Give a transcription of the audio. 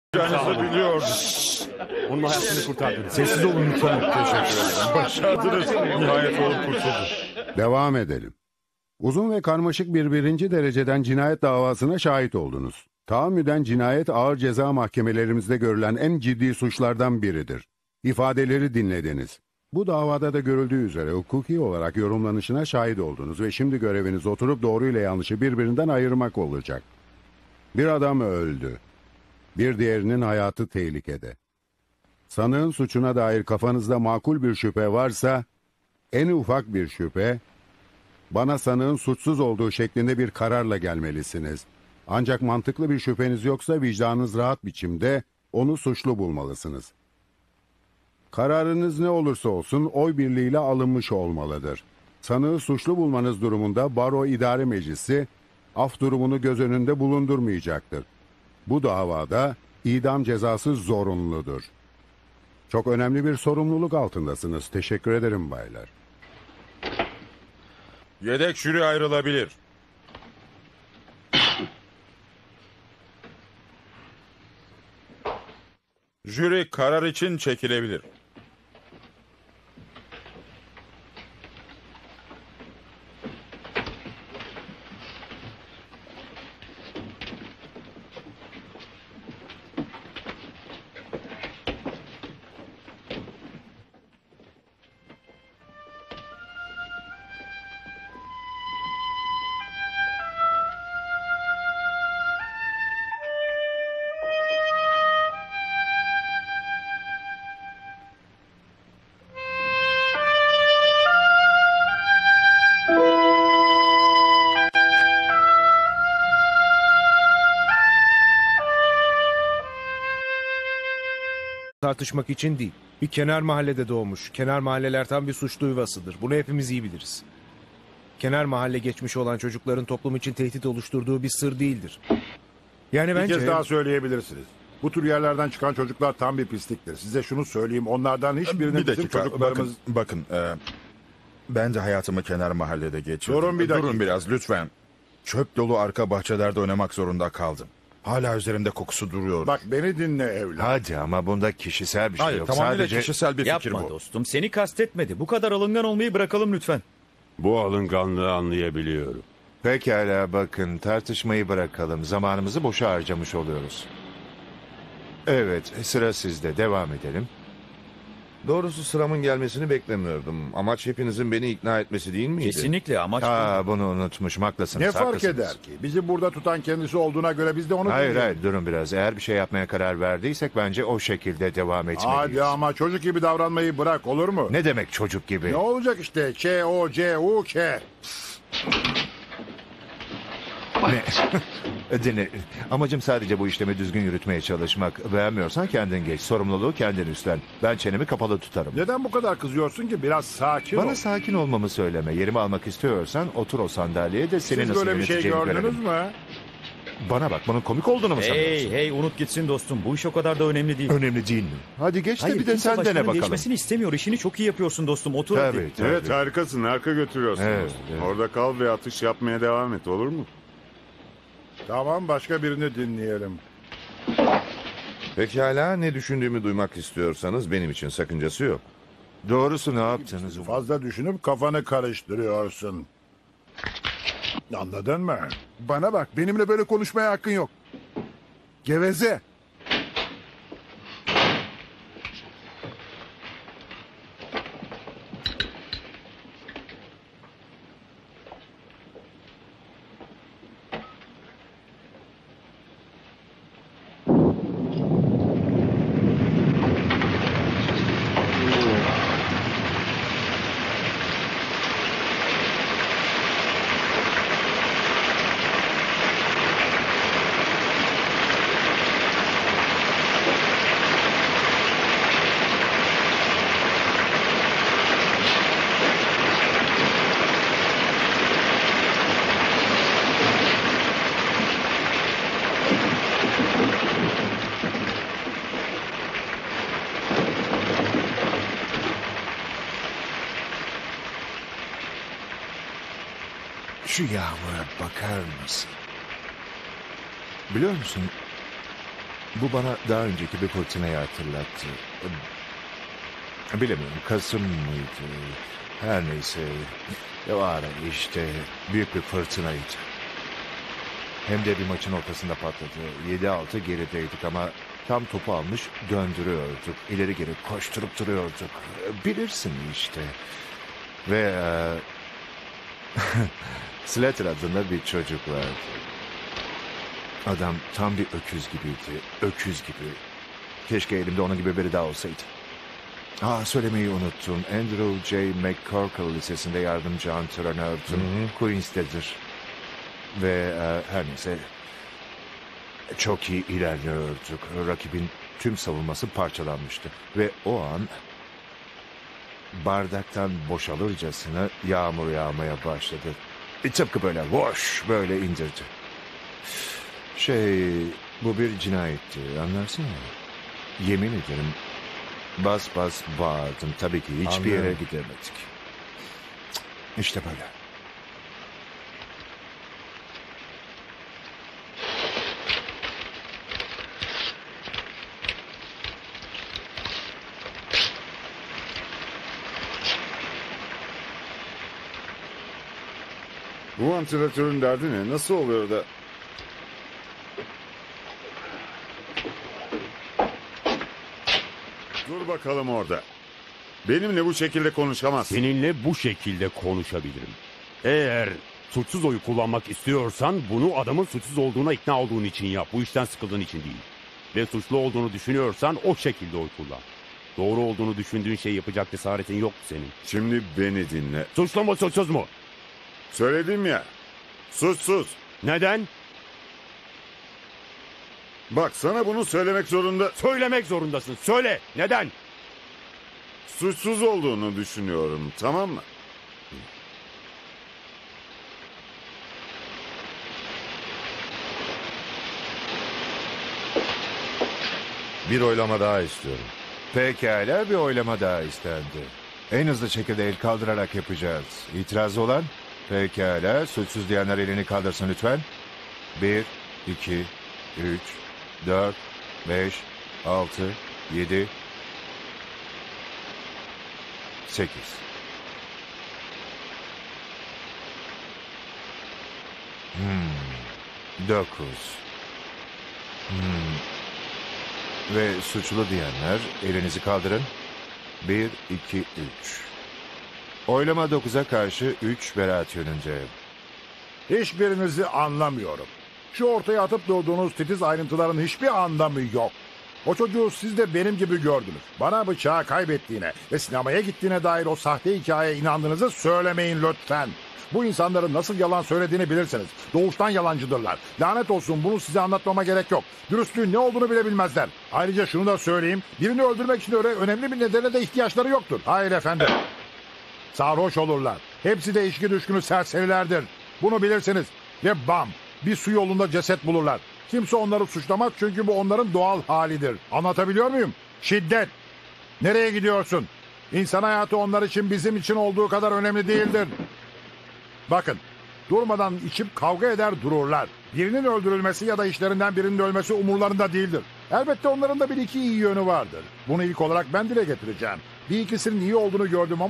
Canınızı biliyor. Onun hayatını kurtardınız. Sessiz olun lütfen. Teşekkür ederim. Başardınız. Nihayet oğlum kurtuldu. Devam edelim. Uzun ve karmaşık bir birinci dereceden cinayet davasına şahit oldunuz. Tahammüden cinayet ağır ceza mahkemelerimizde görülen en ciddi suçlardan biridir. İfadeleri dinlediniz. Bu davada da görüldüğü üzere hukuki olarak yorumlanışına şahit oldunuz ve şimdi göreviniz oturup doğruyla yanlışı birbirinden ayırmak olacak. Bir adam öldü. Bir diğerinin hayatı tehlikede. Sanığın suçuna dair kafanızda makul bir şüphe varsa, en ufak bir şüphe, bana sanığın suçsuz olduğu şeklinde bir kararla gelmelisiniz. Ancak mantıklı bir şüpheniz yoksa vicdanınız rahat biçimde onu suçlu bulmalısınız. Kararınız ne olursa olsun oy birliğiyle alınmış olmalıdır. Sanığı suçlu bulmanız durumunda Baro İdare Meclisi af durumunu göz önünde bulundurmayacaktır. Bu davada idam cezası zorunludur. Çok önemli bir sorumluluk altındasınız. Teşekkür ederim baylar. Yedek jüri ayrılabilir. Jüri karar için çekilebilir. Tartışmak için değil. Bir kenar mahallede doğmuş. Kenar mahalleler tam bir suçlu yuvasıdır. Bunu hepimiz iyi biliriz. Kenar mahalle geçmişi olan çocukların toplum için tehdit oluşturduğu bir sır değildir. Yani Bir bence... kez daha söyleyebilirsiniz. Bu tür yerlerden çıkan çocuklar tam bir pisliktir. Size şunu söyleyeyim, onlardan hiçbirinin Bir bizim dakika. çocuklarımız... Bakın. Ben de hayatımı kenar mahallede geçirdim. Durun bir dakika. Durun biraz lütfen. Çöp dolu arka bahçelerde oynamak zorunda kaldım. Hala üzerimde kokusu duruyor. Bak beni dinle evlat. Hadi ama bunda kişisel bir şey Hayır, yok. tamamıyla Sadece kişisel bir fikir Yapma bu. dostum, seni kastetmedi. Bu kadar alıngan olmayı bırakalım lütfen. Bu alınganlığı anlayabiliyorum. pekala bakın tartışmayı bırakalım. Zamanımızı boşa harcamış oluyoruz. Evet sıra sizde devam edelim. Doğrusu sıramın gelmesini beklemiyordum. Amaç hepinizin beni ikna etmesi değil miydi? Kesinlikle amaç bu. Bunu unutmuşum haklısınız. Ne fark haklısınız. eder ki? Bizi burada tutan kendisi olduğuna göre biz de onu Hayır dinleyelim. hayır durun biraz. Eğer bir şey yapmaya karar verdiysek bence o şekilde devam etmeliyiz. Hadi ama çocuk gibi davranmayı bırak, olur mu? Ne demek çocuk gibi? Ne olacak işte? Ç-O-C-U-K. Ne? Dinle. Amacım sadece bu işlemi düzgün yürütmeye çalışmak. Beğenmiyorsan kendin geç. Sorumluluğu kendin üstlen. Ben çenemi kapalı tutarım. Neden bu kadar kızıyorsun ki? Biraz sakin ol. Bana sakin olmamı söyleme. Yerimi almak istiyorsan otur o sandalyeye de seni Siz nasıl böyle bir şey yöneteceğimi gördünüz görelim. mü? Bana bak bunun komik olduğunu mu sanıyorsun? Hey unut gitsin dostum. Bu iş o kadar da önemli değil. Önemli değil mi? Hadi geç de Hayır, bir de kimse sen dene başkanın bakalım. geçmesini istemiyor. İşini çok iyi yapıyorsun dostum. Otur Tabii, hadi. tabii. Evet harikasın. Arka götürüyorsun. Evet, evet. Orada kal ve atış yapmaya devam et, olur mu? Tamam, başka birini dinleyelim. Pekala, ne düşündüğümü duymak istiyorsanız benim için sakıncası yok. Doğrusu ne yaptınız? Fazla düşünüp kafanı karıştırıyorsun. Anladın mı? Bana bak, benimle böyle konuşmaya hakkın yok. Geveze. Şu yağmura bakar mısın? Biliyor musun? Bu bana daha önceki bir fırtınayı hatırlattı. Bilemiyorum, Kasım mıydı? Her neyse. O ara işte büyük bir fırtınaydı. Hem de bir maçın ortasında patladı. 7-6 gerideydik ama tam topu almış döndürüyorduk. İleri geri koşturup duruyorduk. Bilirsin işte. Ve Slater adında bir çocuk vardı. Adam tam bir öküz gibiydi. Öküz gibi. Keşke elimde onun gibi biri daha olsaydı. Söylemeyi unuttum. Andrew J. McCorkle Lisesi'nde yardımcı antrenördüm. Queens'tedir. Ve her neyse çok iyi ilerliyorduk. Rakibin tüm savunması parçalanmıştı. Ve o an bardaktan boşalırcasına yağmur yağmaya başladı. Tıpkı böyle voş böyle indirdi. Bu bir cinayetti, anlarsın ya. Yemin ederim bas bas bağırdım. Tabii ki hiçbir yere gidemedik. İşte böyle. Bu vantilatörün derdi ne? Nasıl oluyor da? Dur bakalım orada. Benimle bu şekilde konuşamazsın. Seninle bu şekilde konuşabilirim. Eğer suçsuz oyu kullanmak istiyorsan bunu adamın suçsuz olduğuna ikna olduğun için yap. Bu işten sıkıldığın için değil. Ve suçlu olduğunu düşünüyorsan o şekilde oy kullan. Doğru olduğunu düşündüğün şeyi yapacak cesaretin yok senin. Şimdi beni dinle. Suçlu mu suçsuz mu? Söyledim ya. Suçsuz. Neden? Bak sana bunu söylemek zorunda. Söylemek zorundasın. Söyle. Neden? Suçsuz olduğunu düşünüyorum, tamam mı? Bir oylama daha istiyorum. Pekala, bir oylama daha istendi. En hızlı şekilde el kaldırarak yapacağız. İtirazı olan? Pekala, suçsuz diyenler elini kaldırsın lütfen. 1, 2, 3, 4, 5, 6, 7, 8. Hmm, 9. Ve suçlu diyenler elinizi kaldırın. 1, 2, 3. Oylama 9'a karşı 3 beraat yönünde. Hiçbirinizi anlamıyorum. Şu ortaya atıp durduğunuz titiz ayrıntıların hiçbir anlamı yok. O çocuğu siz de benim gibi gördünüz. Bana bıçağı kaybettiğine ve sinemaya gittiğine dair o sahte hikayeye inandığınızı söylemeyin lütfen. Bu insanların nasıl yalan söylediğini bilirsiniz. Doğuştan yalancıdırlar. Lanet olsun, bunu size anlatmama gerek yok. Dürüstlüğün ne olduğunu bile bilmezler. Ayrıca şunu da söyleyeyim. Birini öldürmek için öyle önemli bir nedene de ihtiyaçları yoktur. Hayır efendim. Sarhoş olurlar. Hepsi de içki düşkünü serserilerdir. Bunu bilirsiniz. Ve bam, bir su yolunda ceset bulurlar. Kimse onları suçlamaz çünkü bu onların doğal halidir. Anlatabiliyor muyum? Şiddet. Nereye gidiyorsun? İnsan hayatı onlar için bizim için olduğu kadar önemli değildir. Bakın, durmadan içip kavga eder dururlar. Birinin öldürülmesi ya da işlerinden birinin ölmesi umurlarında değildir. Elbette onların da bir iki iyi yönü vardır. Bunu ilk olarak ben dile getireceğim. Bir ikisinin iyi olduğunu gördüm ama